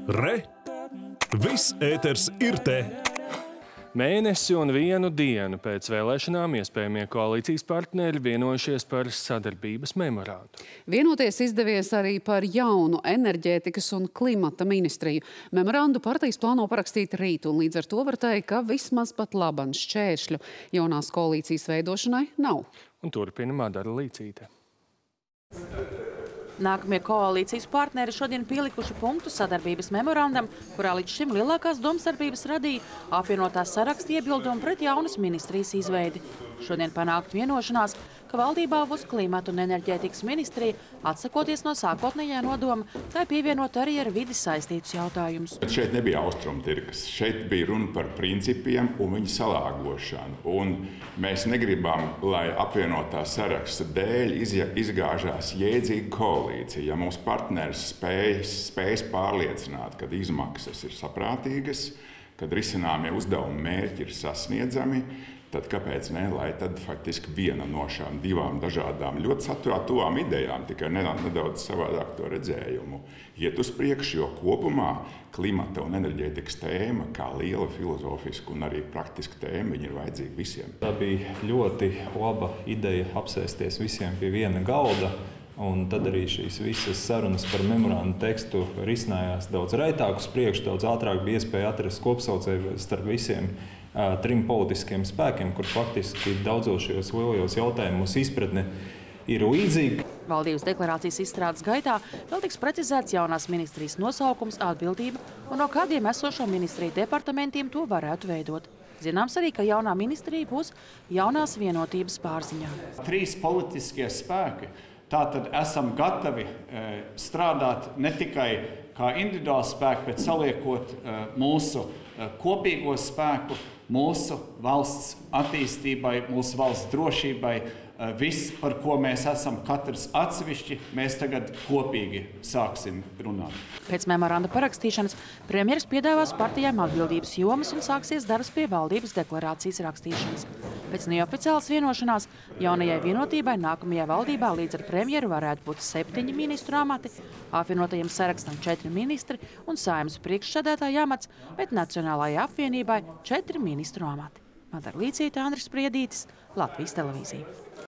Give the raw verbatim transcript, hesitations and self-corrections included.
Re! Viss ēters ir te! Mēnesi un vienu dienu pēc vēlēšanām iespējamie koalīcijas partneri vienojušies par sadarbības memorandu. Vienoties izdevies arī par jaunu enerģētikas un klimata ministriju. Memorandu partijas plāno parakstīt rīt, un līdz ar to var teikt, ka vismaz pat laban šķēršļu jaunās koalīcijas veidošanai nav. Un turpina Madara Līcīte. Nākamie koalīcijas partneri šodien pielikuši punktu sadarbības memorandam, kurā līdz šim lielākās domstarpības radīja apvienotās saraksta iebildumi pret jaunas ministrijas izveidi. Šodien panākt vienošanās, ka valdībā būs klimata un enerģētikas ministrija, atsakoties no sākotnējā nodoma, tai pievienot arī ar vidi saistītus jautājumus. Šeit nebija austrumtirgus, šeit bija runa par principiem un viņu salāgošanu. Un mēs negribam, lai apvienotā saraksta dēļ izgāžās jēdzīga koalīcija. Ja mums partneris spējas, spējas pārliecināt, ka izmaksas ir saprātīgas, kad risināmie uzdevumi mērķi ir sasniedzami, tad kāpēc ne, lai tad faktiski viena no šām divām dažādām ļoti saturētām idejām, tikai nedaudz savādāk to redzējumu, iet uz priekšu, jo kopumā klimata un enerģētikas tēma, kā liela filozofiska un arī praktiska tēma, viņa ir vajadzīga visiem. Tā bija ļoti laba ideja apsēsties visiem pie viena galda, un tad arī šīs visas sarunas par memorandu tekstu risinājās daudz raitāk uz priekšu, daudz ātrāk bija iespēja atrast kopsaucēju starp visiem trim politiskiem spēkiem, kur faktiski daudzos šajos lielajos jautājumos izpratne ir līdzīga. Valdības deklarācijas izstrādes gaitā vēl tiks precizēts jaunās ministrijas nosaukums, atbildība un no kādiem esošo ministriju departamentiem to varētu veidot. Zināms arī, ka jaunā ministrija būs jaunās vienotības pārziņā. Trīs politiskie spēki. Tātad esam gatavi strādāt ne tikai kā individuāli spēki, bet saliekot mūsu kopīgo spēku, mūsu valsts attīstībai, mūsu valsts drošībai, viss, par ko mēs esam katrs atsevišķi, mēs tagad kopīgi sāksim runāt. Pēc memoranda parakstīšanas premjeras piedāvās partijām atbildības jomas un sāksies darbs pie valdības deklarācijas rakstīšanas. Pēc neoficiālas vienošanās jaunajai vienotībai nākamajā valdībā līdz ar premjeru varētu būt septiņi ministru amati, apvienotajiem sarakstam četri ministri un Saeimas priekšsēdētāja amats, bet Nacionālajai apvienībai četri ministru amati. Madara Līcīte, Andris Spriedītis, Latvijas televīzija.